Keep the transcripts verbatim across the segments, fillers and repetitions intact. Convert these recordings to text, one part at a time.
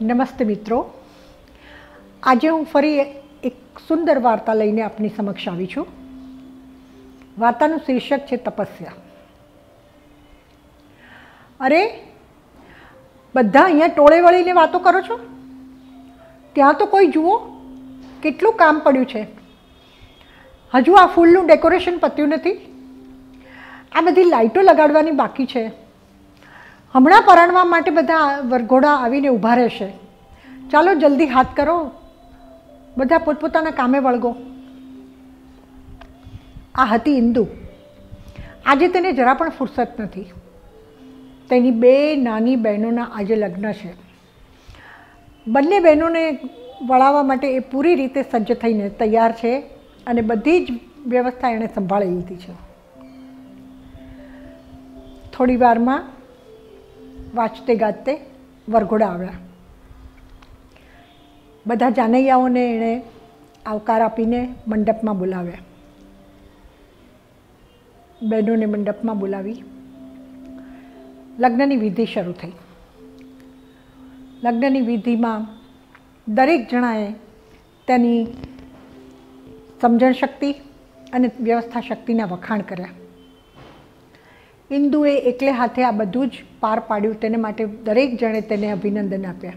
નમસ્તે મિત્રો, આજે હું ફરી એક સુંદર વાર્તા લઈને આપની સમક્ષ આવી છું. વાર્તાનું શીર્ષક છે તપસ્યા. અરે, બધા અહીંયા ટોળે વળીને વાતો કરો છો? ત્યાં તો કોઈ જુઓ, કેટલું કામ પડ્યું છે. હજુ આ ફૂલનું ડેકોરેશન પત્યું નથી. આ બધી લાઇટો લગાડવાની બાકી છે. હમણાં પરણવા માટે બધા વરઘોડા આવીને ઊભા રહેશે. ચાલો જલ્દી હાથ કરો, બધા પોતપોતાના કામે વળગો. આ હતી ઇન્દુ. આજે તેને જરા પણ ફુરસત નથી. તેની બે નાની બહેનોના આજે લગ્ન છે. બંને બહેનોને વળાવવા માટે એ પૂરી રીતે સજ્જ થઈને તૈયાર છે અને બધી જ વ્યવસ્થા એણે સંભાળી લીધી છે. થોડી વારમાં વાંચતે ગાજતે વરઘોડા આવ્યા. બધા જાનૈયાઓને એણે આવકાર આપીને મંડપમાં બોલાવ્યા. બહેનોને મંડપમાં બોલાવી લગ્નની વિધિ શરૂ થઈ. લગ્નની વિધિમાં દરેક જણાએ તેની સમજણ શક્તિ અને વ્યવસ્થા શક્તિના વખાણ કર્યા. ઇન્દુએ એકલે હાથે આ બધું જ પાર પાડ્યું. તેને માટે દરેક જણે તેને અભિનંદન આપ્યા.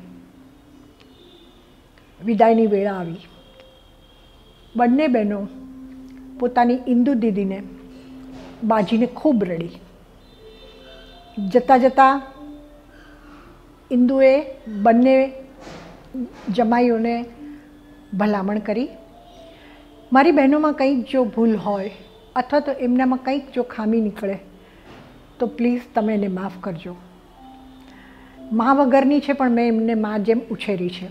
વિદાયની વેળા આવી. બંને બહેનો પોતાની ઇન્દુ દીદીને બાજીને ખૂબ રડી. જતાં જતાં ઇન્દુએ બંને જમાઈઓને ભલામણ કરી, મારી બહેનોમાં કંઈક જો ભૂલ હોય અથવા તો એમનામાં કંઈક જો ખામી નીકળે તો પ્લીઝ તમે એને માફ કરજો. મા વગરની છે પણ મેં એમને મા જેમ ઉછેરી છે.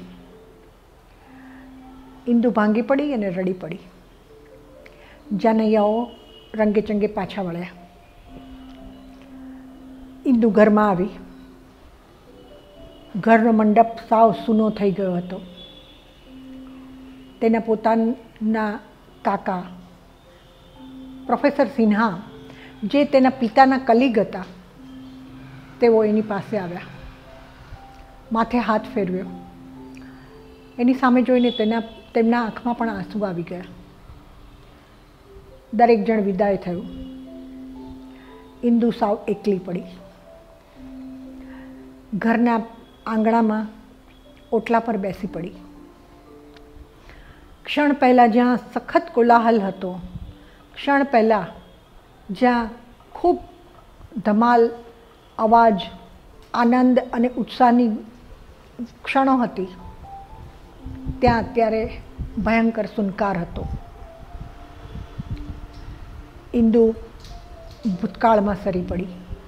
ઇન્દુ ભાંગી પડી અને રડી પડી. જાનૈયાઓ રંગે ચંગે પાછા વળ્યા. ઇન્દુ ઘરમાં આવી. ઘરનો મંડપ સાવ સૂનો થઈ ગયો હતો. તેના પોતાના કાકા પ્રોફેસર સિન્હા, જે તેના પિતાના કલીગ હતા, તેઓ એની પાસે આવ્યા. માથે હાથ ફેરવ્યો. એની સામે જોઈને તેના તેમના આંખમાં પણ આંસુ આવી ગયા. દરેક જણ વિદાય થયું. ઇન્દુ સાવ એકલી પડી. ઘરના આંગણામાં ઓટલા પર બેસી પડી. ક્ષણ પહેલાં જ્યાં સખત કોલાહલ હતો, ક્ષણ પહેલાં જ્યાં ખૂબ ધમાલ, અવાજ, આનંદ અને ઉત્સાહની ક્ષણો હતી, ત્યાં અત્યારે ભયંકર સુનકાર હતો. ઇન્દુ ભૂતકાળમાં સરી પડી.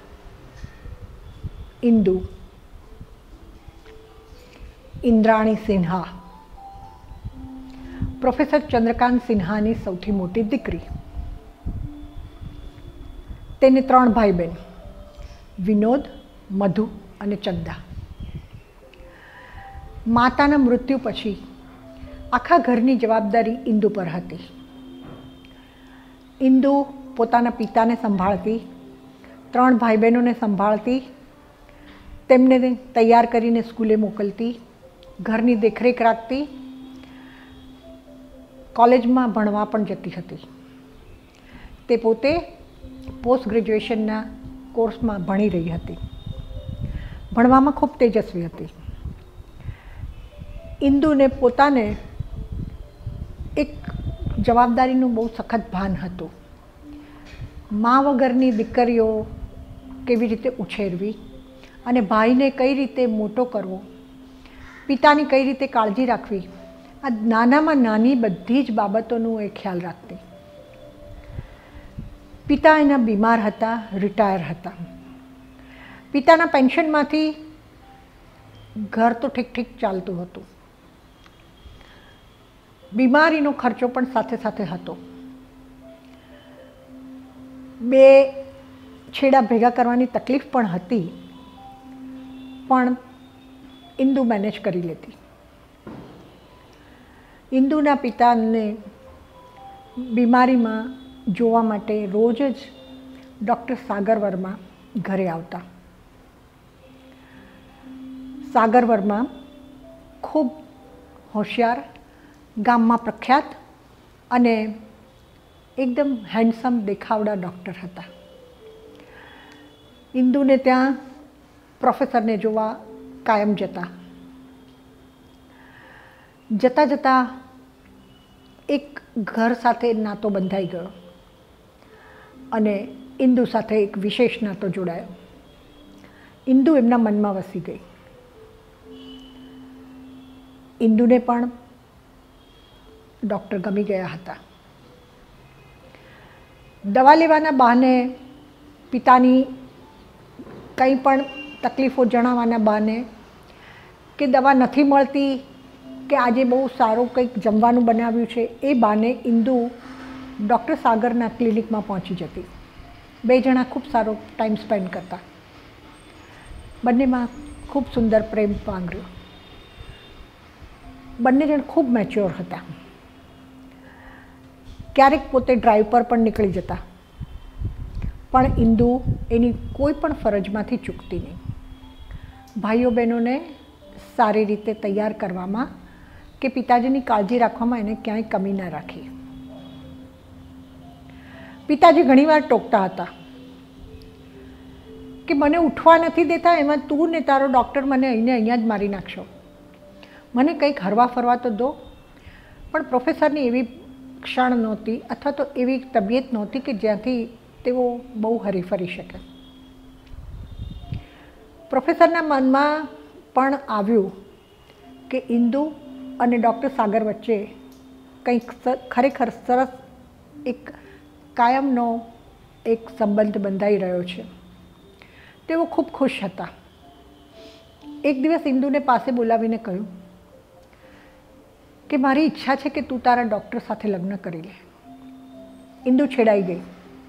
ઇન્દુ ઇન્દ્રાણી સિન્હા, પ્રોફેસર ચંદ્રકાંત સિન્હાની સૌથી મોટી દીકરી. તેને ત્રણ ભાઈ બહેન, વિનોદ, મધુ અને ચંદા. માતાના મૃત્યુ પછી આખા ઘરની જવાબદારી ઇન્દુ પર હતી. ઇન્દુ પોતાના પિતાને સંભાળતી, ત્રણ ભાઈ બહેનોને સંભાળતી, તેમને તૈયાર કરીને સ્કૂલે મોકલતી, ઘરની દેખરેખ રાખતી, કોલેજમાં ભણવા પણ જતી હતી. તે પોતે પોસ્ટ ગ્રેજ્યુએશનના કોર્સમાં ભણી રહી હતી. ભણવામાં ખૂબ તેજસ્વી હતી. ઇન્દુને પોતાને એક જવાબદારીનું બહુ સખત ભાન હતું. મા વગરની દીકરીઓ કેવી રીતે ઉછેરવી અને ભાઈને કઈ રીતે મોટો કરવો, પિતાની કઈ રીતે કાળજી રાખવી, આ નાનામાં નાની બધી જ બાબતોનું એ ખ્યાલ રાખતી. પિતા એના બીમાર હતા, રિટાયર હતા. પિતાના પેન્શનમાંથી ઘર તો ઠીક ઠીક ચાલતું હતું. બીમારીનો ખર્ચો પણ સાથે સાથે હતો. બે છેડા ભેગા કરવાની તકલીફ પણ હતી, પણ ઇન્દુ મેનેજ કરી લેતી. ઇન્દુના પિતાને બીમારીમાં જોવા માટે રોજ જ ડૉક્ટર સાગર વર્મા ઘરે આવતા. સાગર વર્મા ખૂબ હોશિયાર, ગામમાં પ્રખ્યાત અને એકદમ હેન્ડસમ દેખાવડા ડૉક્ટર હતા. ઇન્દુને ત્યાં પ્રોફેસરને જોવા કાયમ જતા. જતાં જતાં એક ઘર સાથે નાતો બંધાઈ ગયો અને ઇન્દુ સાથે એક વિશેષ નાતો જોડાયો. ઇન્દુ એમના મનમાં વસી ગઈ. ઇન્દુને પણ ડૉક્ટર ગમી ગયા હતા. દવા લેવાના બહાને, પિતાની કંઈ પણ તકલીફો જણાવવાના બહાને, કે દવા નથી મળતી, કે આજે બહુ સારું કંઈક જમવાનું બનાવ્યું છે, એ બહાને ઇન્દુ ડૉક્ટર સાગરના ક્લિનિકમાં પહોંચી જતી. બે જણા ખૂબ સારો ટાઈમ સ્પેન્ડ કરતા. બંનેમાં ખૂબ સુંદર પ્રેમ પાંગર્યો. બંને જણ ખૂબ મેચ્યોર હતા. ક્યારેક પોતે ડ્રાઈવ પર પણ નીકળી જતા, પણ ઇન્દુ એની કોઈ પણ ફરજમાંથી ચૂકતી નહીં. ભાઈઓ બહેનોને સારી રીતે તૈયાર કરવામાં કે પિતાજીની કાળજી રાખવામાં એને ક્યાંય કમી ન રાખી. પિતાજી ઘણીવાર ટોકતા હતા કે મને ઉઠવા નથી દેતા, એમાં તું ને તારો ડૉક્ટર મને અહીંને અહીંયા જ મારી નાખશો, મને કંઈક હરવા ફરવા તો દો. પણ પ્રોફેસરની એવી ક્ષણ નહોતી અથવા તો એવી તબિયત નહોતી કે જ્યાંથી તેઓ બહુ હરી ફરી શકે. પ્રોફેસરના મનમાં પણ આવ્યું કે ઇન્દુ અને ડૉક્ટર સાગર વચ્ચે કંઈક ખરેખર સરસ એક કાયમનો એક સંબંધ બંધાઈ રહ્યો છે. તેઓ ખૂબ ખુશ હતા. એક દિવસ ઇન્દુને પાસે બોલાવીને કહ્યું કે મારી ઈચ્છા છે કે તું તારા ડૉક્ટર સાથે લગ્ન કરી લે. ઇન્દુ છેડાઈ ગઈ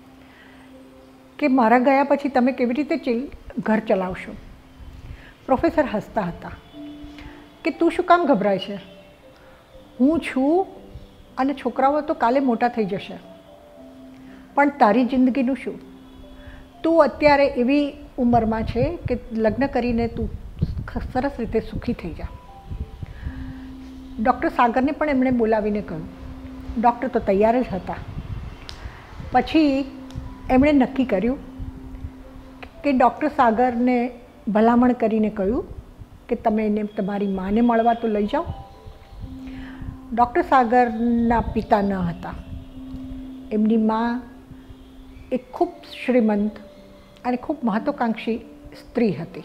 કે મારા ગયા પછી તમે કેવી રીતે ઘર ચલાવશો. પ્રોફેસર હસતા હતા કે તું શું કામ ગભરાય છે, હું છું અને છોકરાઓ તો કાલે મોટા થઈ જશે, પણ તારી જિંદગીનું શું? તું અત્યારે એવી ઉંમરમાં છે કે લગ્ન કરીને તું સરસ રીતે સુખી થઈ જા. ડૉક્ટર સાગરને પણ એમણે બોલાવીને કહ્યું. ડૉક્ટર તો તૈયાર જ હતા. પછી એમણે નક્કી કર્યું કે ડૉક્ટર સાગરને ભલામણ કરીને કહ્યું કે તમે એને તમારી માને મળવા તો લઈ જાઓ. ડૉક્ટર સાગરના પિતા ન હતા. એમની મા એક ખૂબ શ્રીમંત અને ખૂબ મહત્વાકાંક્ષી સ્ત્રી હતી.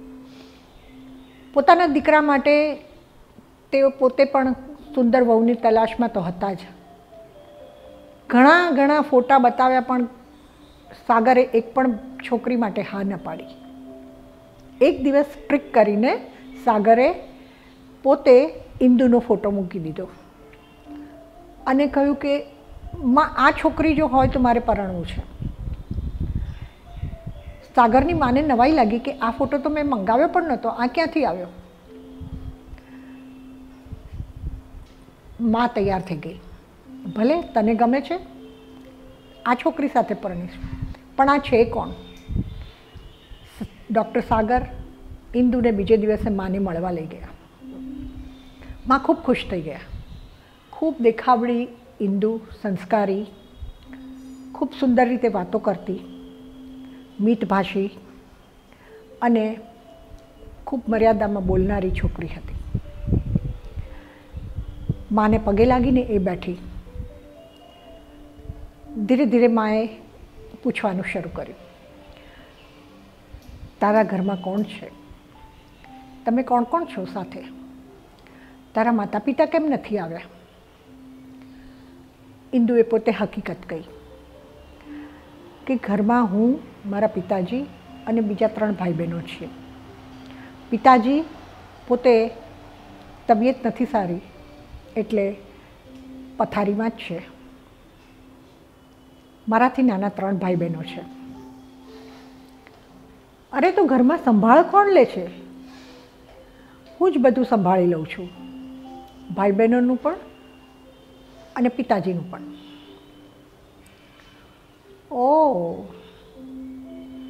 પોતાના દીકરા માટે તેઓ પોતે પણ સુંદર વહુની તલાશમાં તો હતા જ. ઘણા ઘણા ફોટા બતાવ્યા પણ સાગરે એક પણ છોકરી માટે હા ન પાડી. એક દિવસ ટ્રીક કરીને સાગરે પોતે ઇન્દુનો ફોટો મૂકી દીધો અને કહ્યું કે માં આ છોકરી જો હોય તો મારે પરણવું છે. સાગરની માને નવાઈ લાગી કે આ ફોટો તો મેં મંગાવ્યો પણ નહોતો, આ ક્યાંથી આવ્યો. માં તૈયાર થઈ ગઈ. ભલે તને ગમે છે, આ છોકરી સાથે પરણીશ, પણ આ છે કોણ? ડૉક્ટર સાગર ઇન્દુને બીજે દિવસે માને મળવા લઈ ગયા. માં ખૂબ ખુશ થઈ ગયા. ખૂબ દેખાવડી ઇન્દુ, સંસ્કારી, ખૂબ સુંદર રીતે વાતો કરતી, મીઠભાષી અને ખૂબ મર્યાદામાં બોલનારી છોકરી હતી. માને પગે લાગીને એ બેઠી. ધીરે ધીરે માએ પૂછવાનું શરૂ કર્યું, તારા ઘરમાં કોણ છે? તમે કોણ કોણ છો સાથે? તારા માતા પિતા કેમ નથી આવ્યા? ઇન્દુએ પોતે હકીકત કહી કે ઘરમાં હું, મારા પિતાજી અને બીજા ત્રણ ભાઈ બહેનો છીએ. પિતાજી પોતે તબિયત નથી સારી એટલે પથારીમાં જ છે. મારાથી નાના ત્રણ ભાઈ બહેનો છે. અરે તો ઘરમાં સંભાળ કોણ લે છે? હું જ બધું સંભાળી લઉં છું, ભાઈ બહેનોનું પણ અને પિતાજીનું પણ. ઓ,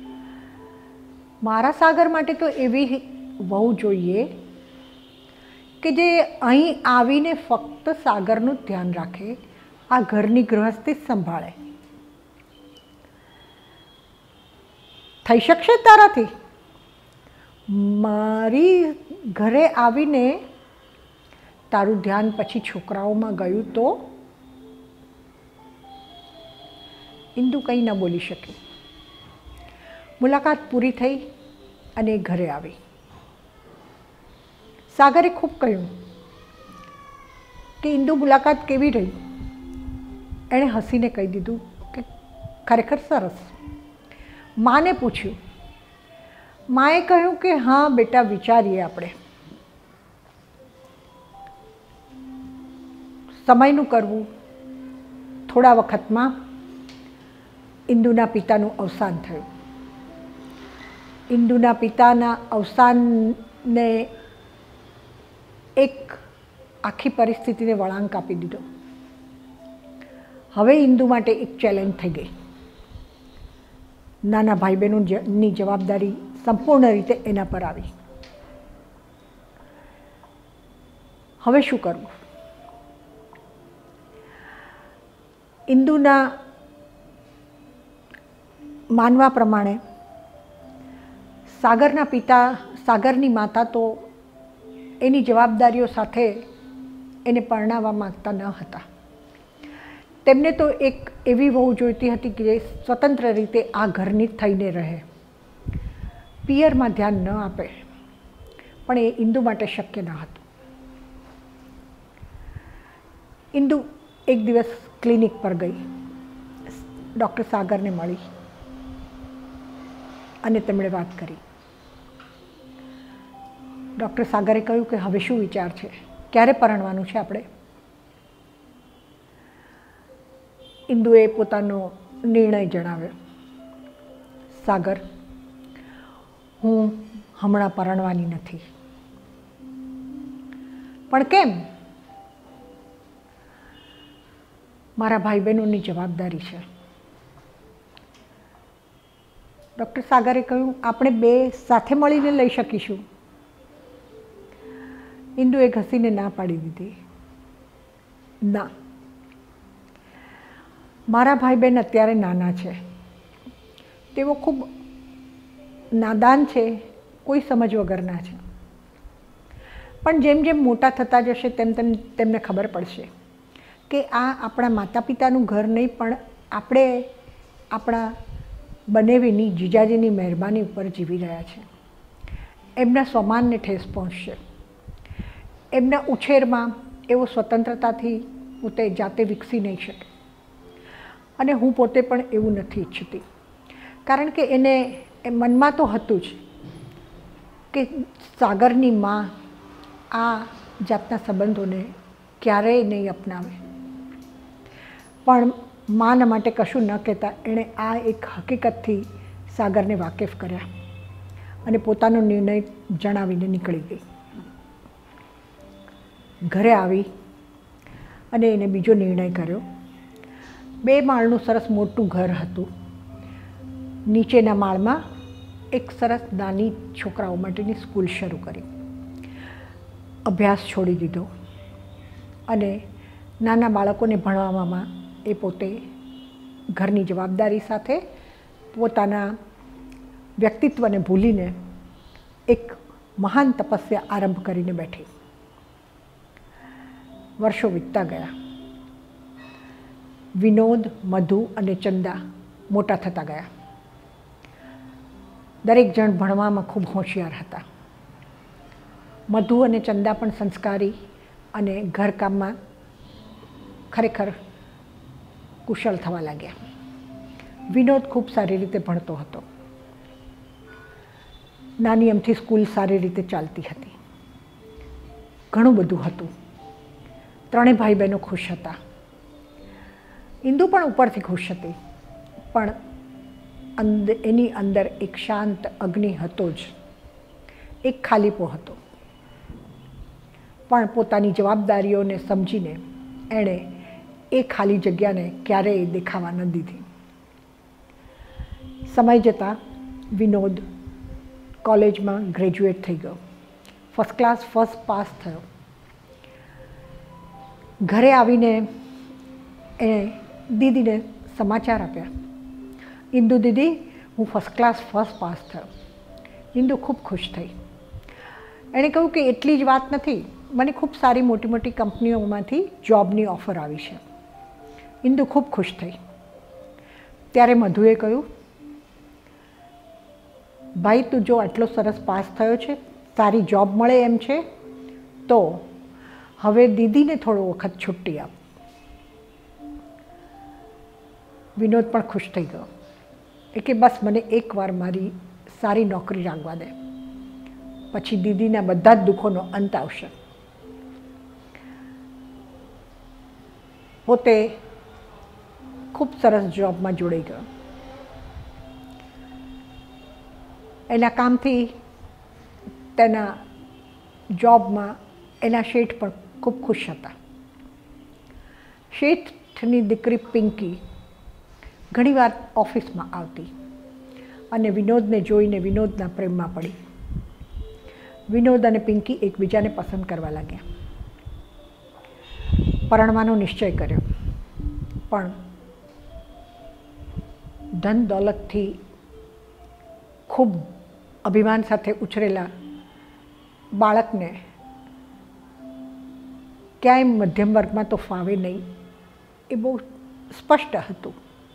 મારા સાગર માટે તો એવી વહુ જોઈએ કે જે અહીં આવીને ફક્ત સાગરનું ધ્યાન રાખે, આ ઘરની ગૃહસ્થી જ સંભાળે. થઈ શકશે તારાથી? મારી ઘરે આવીને તારું ધ્યાન પછી છોકરાઓમાં ગયું તો? ઇન્દુ કંઈ ન બોલી શકી. મુલાકાત પૂરી થઈ અને એ ઘરે આવી. સાગરે ખૂબ કહ્યું કે ઇન્દુ મુલાકાત કેવી રહી? એણે હસીને કહી દીધું કે ખરેખર સરસ. માને પૂછ્યું. માએ કહ્યું કે હા બેટા, વિચારીએ આપણે. સમયનું કરવું. થોડા વખતમાં ઇન્દુના પિતાનું અવસાન થયું. ઇન્દુના પિતાના અવસાનને એક આખી પરિસ્થિતિને વળાંક આપી દીધો. હવે ઇન્દુ માટે એક ચેલેન્જ થઈ ગઈ. નાના ભાઈ બહેનોની જવાબદારી સંપૂર્ણ રીતે એના પર આવી. હવે શું કરવું? ઇન્દુના માનવા પ્રમાણે સાગરના પિતા, સાગરની માતા તો એની જવાબદારીઓ સાથે એને પરણાવવા માગતા ન હતા. તેમને તો એક એવી વહુ જોઈતી હતી કે જે સ્વતંત્ર રીતે આ ઘરની થઈને રહે, પિયરમાં ધ્યાન ન આપે. પણ એ ઇન્દુ માટે શક્ય ન હતું. ઇન્દુ એક દિવસ ક્લિનિક પર ગઈ, ડૉક્ટર સાગરને મળી અને તેમણે વાત કરી. ડૉક્ટર સાગરે કહ્યું કે હવે શું વિચાર છે, ક્યારે પરણવાનું છે આપણે? ઇન્દુએ પોતાનો નિર્ણય જણાવ્યો. સાગર, હું હમણાં પરણવાની નથી. પણ કેમ? મારા ભાઈ બહેનોની જવાબદારી છે. ડૉક્ટર સાગરે કહ્યું, આપણે બે સાથે મળીને લઈ શકીશું. ઇન્દુએ ઘસીને ના પાડી દીધી. ના, મારા ભાઈ બહેન અત્યારે નાના છે, તેઓ ખૂબ નાદાન છે, કોઈ સમજ વગરના છે. પણ જેમ જેમ મોટા થતા જશે તેમ તેમ તેમને ખબર પડશે કે આ આપણા માતા પિતાનું ઘર નહીં, પણ આપણે આપણા બનેવીની જીજાજીની મહેરબાની ઉપર જીવી રહ્યા છે. એમના સ્વમાનને ઠેસ પહોંચશે. એમના ઉછેરમાં એવો સ્વતંત્રતાથી પોતે જાતે વિકસી નહીં શકે. અને હું પોતે પણ એવું નથી ઈચ્છતી, કારણ કે એને એ મનમાં તો હતું જ કે સાગરની મા આ જાતના સંબંધોને ક્યારેય નહીં અપનાવે. પણ માના માટે કશું ન કહેતા એણે આ એક હકીકતથી સાગરને વાકેફ કર્યા અને પોતાનો નિર્ણય જણાવીને નીકળી ગઈ. ઘરે આવી અને એને બીજો નિર્ણય કર્યો. બે માળનું સરસ મોટું ઘર હતું. નીચેના માળમાં એક સરસ નાની છોકરાઓ માટેની સ્કૂલ શરૂ કરી. અભ્યાસ છોડી દીધો અને નાના બાળકોને ભણાવવામાં એ પોતે ઘરની જવાબદારી સાથે પોતાના વ્યક્તિત્વને ભૂલીને એક મહાન તપસ્યા આરંભ કરીને બેઠી. વર્ષો વીતતા ગયા. વિનોદ, મધુ અને ચંદા મોટા થતા ગયા. દરેક જણ ભણવામાં ખૂબ હોશિયાર હતા. મધુ અને ચંદા પણ સંસ્કારી અને ઘરકામમાં ખરેખર કુશળ થવા લાગ્યા. વિનોદ ખૂબ સારી રીતે ભણતો હતો. નાની અમથી સ્કૂલ સારી રીતે ચાલતી હતી. ઘણું બધું હતું. ત્રણેય ભાઈ બહેનો ખુશ હતા. ઇન્દુ પણ ઉપરથી ખુશ હતી, પણ અંદર એની અંદર એક શાંત અગ્નિ હતો જ, એક ખાલીપો હતો. પણ પોતાની જવાબદારીઓને સમજીને એણે એ ખાલી જગ્યાને ક્યારેય દેખાવા ન દીધી. સમય જતાં વિનોદ કોલેજમાં ગ્રેજ્યુએટ થઈ ગયો. ફર્સ્ટ ક્લાસ ફર્સ્ટ પાસ થયો. ઘરે આવીને એણે દીદીને સમાચાર આપ્યા, ઇન્દુ દીદી હું ફર્સ્ટ ક્લાસ ફર્સ્ટ પાસ થયો. ઇન્દુ ખૂબ ખુશ થઈ. એણે કહ્યું કે એટલી જ વાત નથી, મને ખૂબ સારી મોટી મોટી કંપનીઓમાંથી જોબની ઓફર આવી છે. ઇન્દુ ખૂબ ખુશ થઈ. ત્યારે મધુએ કહ્યું, ભાઈ તું જો આટલો સરસ પાસ થયો છે, સારી જોબ મળે એમ છે, તો હવે દીદીને થોડો વખત છુટ્ટી આપ. વિનોદ પણ ખુશ થઈ ગયો. એ કે બસ મને એકવાર મારી સારી નોકરી રાખવા દે, પછી દીદીના બધા જ દુઃખોનો અંત આવશે. પોતે ખૂબ સરસ જોબમાં જોડાઈ ગયો. એના કામથી તેના જોબમાં એના શેઠ પણ ખૂબ ખુશ હતા. શેઠની દીકરી પિંકી ઘણીવાર ઓફિસમાં આવતી અને વિનોદને જોઈને વિનોદના પ્રેમમાં પડી. વિનોદ અને પિંકી એકબીજાને પસંદ કરવા લાગ્યા. પરણવાનો નિશ્ચય કર્યો, પણ ધન દોલતથી ખૂબ અભિમાન સાથે ઉછરેલા બાળકને ક્યાંય મધ્યમ વર્ગમાં તો ફાવે નહીં, એ બહુ સ્પષ્ટ હતું.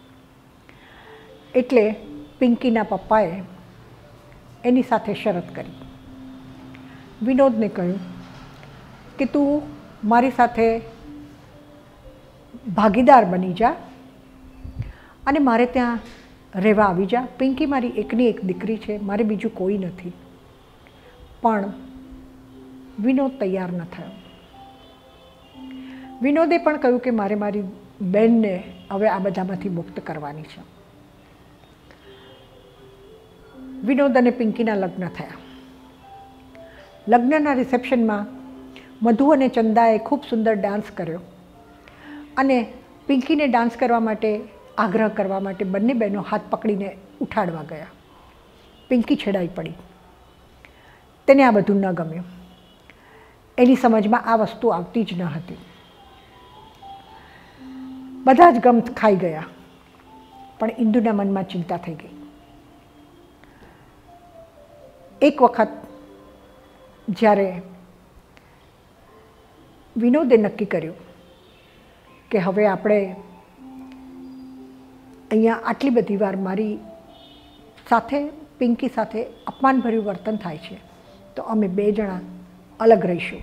એટલે પિંકીના પપ્પાએ એની સાથે શરત કરી. વિનોદને કહ્યું કે તું મારી સાથે ભાગીદાર બની જા અને મારે ત્યાં રહેવા આવી જા. પિંકી મારી એકની એક દીકરી છે, મારે બીજું કોઈ નથી. પણ વિનોદ તૈયાર ન થયો. વિનોદે પણ કહ્યું કે મારે મારી બહેનને હવે આ બધામાંથી મુક્ત કરવાની છે. વિનોદ અને પિંકીના લગ્ન થયા. લગ્નના રિસેપ્શનમાં મધુ અને ચંદાએ ખૂબ સુંદર ડાન્સ કર્યો અને પિંકીને ડાન્સ કરવા માટે આગ્રહ કરવા માટે બંને બહેનો હાથ પકડીને ઉઠાડવા ગયા. પિંકી છેડાઈ પડી. તેને આ બધું ન ગમ્યું. એની સમજમાં આ વસ્તુ આવતી જ ન હતી. બધા જ ગમ ખાઈ ગયા, પણ ઇન્દુના મનમાં ચિંતા થઈ ગઈ. એક વખત જ્યારે વિનોદે નક્કી કર્યું કે હવે આપણે અહીંયા આટલી બધી વાર મારી સાથે પિંકી સાથે અપમાનભર્યું વર્તન થાય છે, તો અમે બે જણા અલગ રહીશું.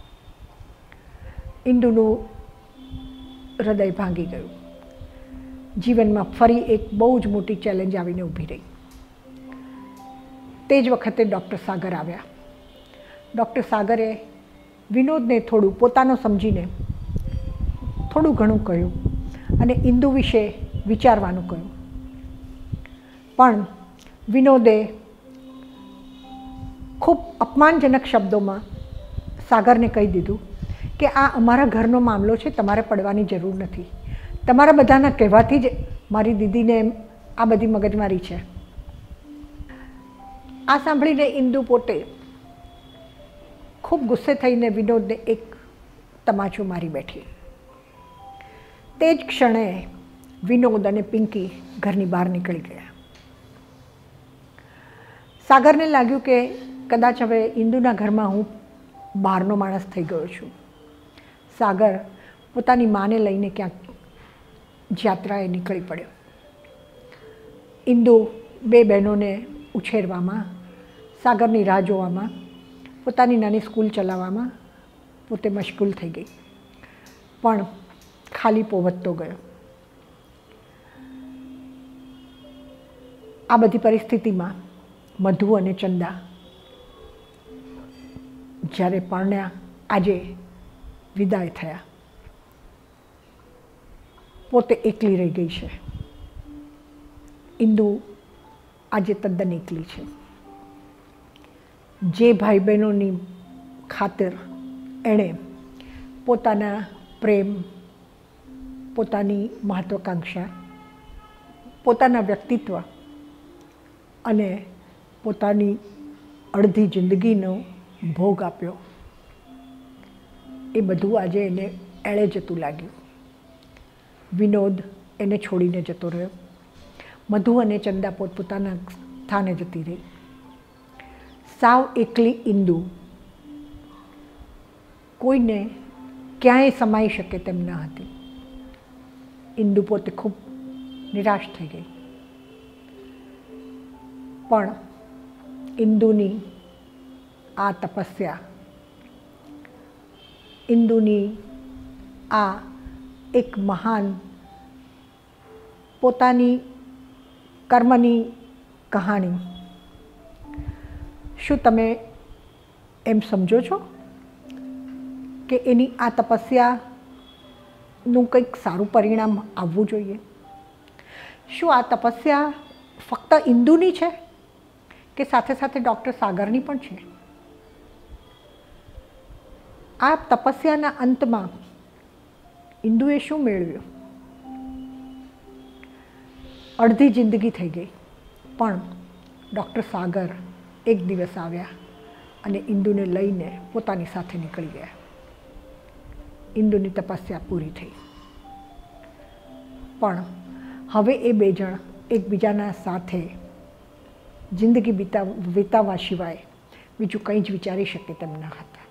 ઇન્દુનું હૃદય ભાંગી ગયું. જીવનમાં ફરી એક બહુ જ મોટી ચેલેન્જ આવીને ઊભી રહી. તે જ વખતે ડૉક્ટર સાગર આવ્યા. ડૉક્ટર સાગરે વિનોદને થોડું પોતાનો સમજીને થોડું ઘણું કહ્યું અને ઇન્દુ વિશે વિચારવાનું કહ્યું. પણ વિનોદે ખૂબ અપમાનજનક શબ્દોમાં સાગરને કહી દીધું કે આ અમારા ઘરનો મામલો છે, તમારે પડવાની જરૂર નથી. તમારા બધાના કહેવાથી જ મારી દીદીને આ બધી મગજમારી છે. આ સાંભળીને ઇન્દુ પોતે ખૂબ ગુસ્સે થઈને વિનોદને એક તમાચો મારી બેઠી. તે જ ક્ષણે વિનોદ અને પિંકી ઘરની બહાર નીકળી ગયા. સાગરને લાગ્યું કે કદાચ હવે ઇન્દુના ઘરમાં હું બહારનો માણસ થઈ ગયો છું. સાગર પોતાની માને લઈને ક્યાંક યાત્રાએ નીકળી પડ્યો. ઇન્દુ બે બહેનોને ઉછેરવામાં, સાગરની રાહ જોવામાં, પોતાની નાની સ્કૂલ ચલાવવામાં પોતે મશગુલ થઈ ગઈ. પણ ખાલી વધતો ગયો. આ બધી પરિસ્થિતિમાં મધુ અને ચંદા જ્યારે પરણ્યા, આજે વિદાય થયા, પોતે એકલી રહી ગઈ છે. ઇન્દુ આજે તદ્દન એકલી છે. જે ભાઈ બહેનોની ખાતર એણે પોતાના પ્રેમ, પોતાની મહત્વાકાંક્ષા, પોતાના વ્યક્તિત્વ અને પોતાની અડધી જિંદગીનો ભોગ આપ્યો, એ બધું આજે એને એળે જતું લાગ્યું. વિનોદ એને છોડીને જતો રહ્યો. મધુ અને ચંદા પોતપોતાના સ્થાને જતી રહી. સાવ એકલી ઇન્દુ કોઈને ક્યાંય સમાઈ શકે તેમ ન હતી. ઇન્દુ પોતે ખૂબ નિરાશ થઈ ગઈ. પણ ઇન્દુની આ તપસ્યા, ઇન્દુની આ એક મહાન પોતાની કર્મની કહાણી, શું તમે એમ સમજો છો કે એની આ તપસ્યાનું કંઈક સારું પરિણામ આવવું જોઈએ? શું આ તપસ્યા ફક્ત ઇન્દુની છે કે સાથે સાથે ડૉક્ટર સાગરની પણ છે? આ તપસ્યાના અંતમાં ઇન્દુએ શું મેળવ્યું? અડધી જિંદગી થઈ ગઈ, પણ ડૉક્ટર સાગર એક દિવસ આવ્યા અને ઇન્દુને લઈને પોતાની સાથે નીકળી ગયા. ઇન્દુની તપસ્યા પૂરી થઈ. પણ હવે એ બે જણ એકબીજાના સાથે જિંદગી વિતા વિતાવવા સિવાય બીજું કંઈ જ વિચારી શકે તેમ ન હતા.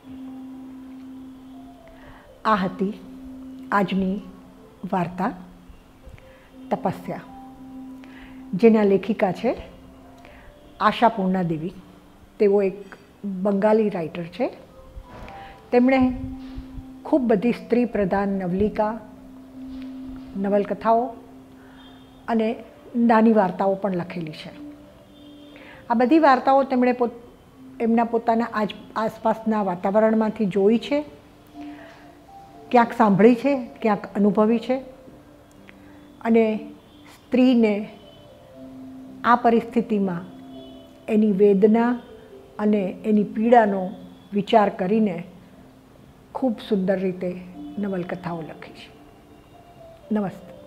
આ હતી આજની વાર્તા તપસ્યા, જેના લેખિકા છે આશા પૂર્ણાદેવી. તેઓ એક બંગાળી રાઇટર છે. તેમણે ખૂબ બધી સ્ત્રી પ્રધાન નવલિકા, નવલકથાઓ અને નાની વાર્તાઓ પણ લખેલી છે. આ બધી વાર્તાઓ તેમણે પોત એમના પોતાના આજ આસપાસના વાતાવરણમાંથી જોઈ છે, ક્યાંક સાંભળી છે, ક્યાંક અનુભવી છે. અને સ્ત્રીને આ પરિસ્થિતિમાં એની વેદના અને એની પીડાનો વિચાર કરીને ખૂબ સુંદર રીતે નવલકથાઓ લખી છે. નમસ્તે.